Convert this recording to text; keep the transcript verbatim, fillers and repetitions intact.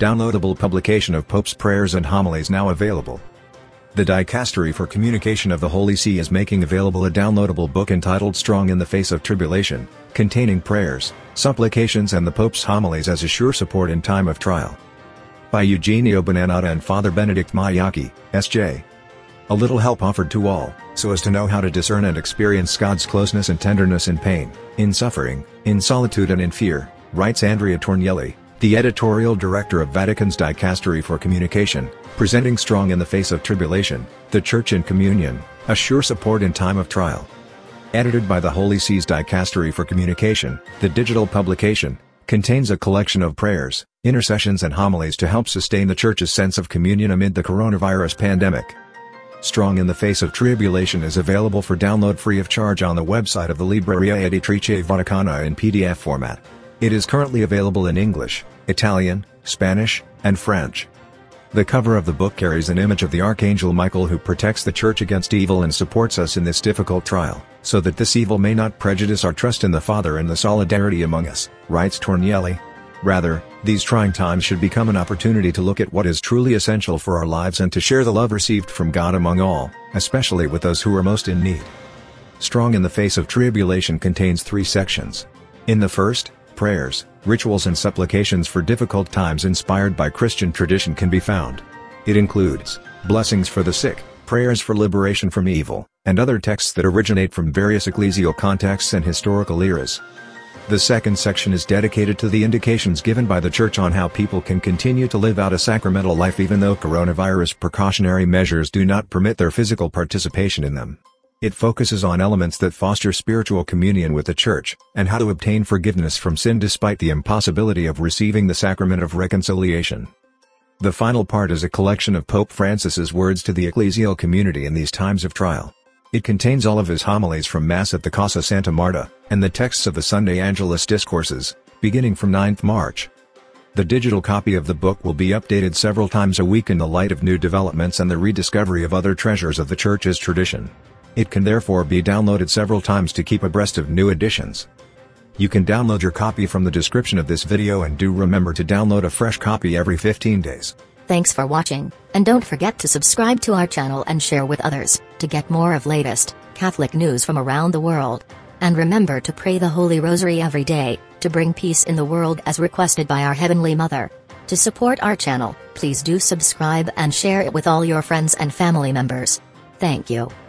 Downloadable publication of Pope's prayers and homilies now available. The Dicastery for Communication of the Holy See is making available a downloadable book entitled Strong in the Face of Tribulation, containing prayers, supplications and the Pope's homilies as a sure support in time of trial. By Eugenio Bonanotta and Father Benedict Mayaki, S J A little help offered to all, so as to know how to discern and experience God's closeness and tenderness in pain, in suffering, in solitude and in fear, writes Andrea Tornielli, the editorial director of Vatican's Dicastery for Communication, presenting Strong in the Face of Tribulation, the Church in Communion, a sure support in time of trial. Edited by the Holy See's Dicastery for Communication, the digital publication contains a collection of prayers, intercessions and homilies to help sustain the Church's sense of communion amid the coronavirus pandemic. Strong in the Face of Tribulation is available for download free of charge on the website of the Libreria Editrice Vaticana in P D F format. It is currently available in English, Italian, Spanish, and French. The cover of the book carries an image of the Archangel Michael who protects the Church against evil and supports us in this difficult trial, so that this evil may not prejudice our trust in the Father and the solidarity among us, writes Tornielli. Rather, these trying times should become an opportunity to look at what is truly essential for our lives and to share the love received from God among all, especially with those who are most in need. Strong in the Face of Tribulation contains three sections. In the first, prayers, rituals and supplications for difficult times inspired by Christian tradition can be found. It includes blessings for the sick, prayers for liberation from evil, and other texts that originate from various ecclesial contexts and historical eras. The second section is dedicated to the indications given by the Church on how people can continue to live out a sacramental life even though coronavirus precautionary measures do not permit their physical participation in them. It focuses on elements that foster spiritual communion with the Church, and how to obtain forgiveness from sin despite the impossibility of receiving the sacrament of reconciliation. The final part is a collection of Pope Francis's words to the ecclesial community in these times of trial. It contains all of his homilies from Mass at the Casa Santa Marta, and the texts of the Sunday Angelus discourses, beginning from ninth March. The digital copy of the book will be updated several times a week in the light of new developments and the rediscovery of other treasures of the Church's tradition. It can therefore be downloaded several times to keep abreast of new editions. You can download your copy from the description of this video and do remember to download a fresh copy every fifteen days. Thanks for watching, and don't forget to subscribe to our channel and share with others, to get more of latest Catholic news from around the world. And remember to pray the Holy Rosary every day, to bring peace in the world as requested by our Heavenly Mother. To support our channel, please do subscribe and share it with all your friends and family members. Thank you.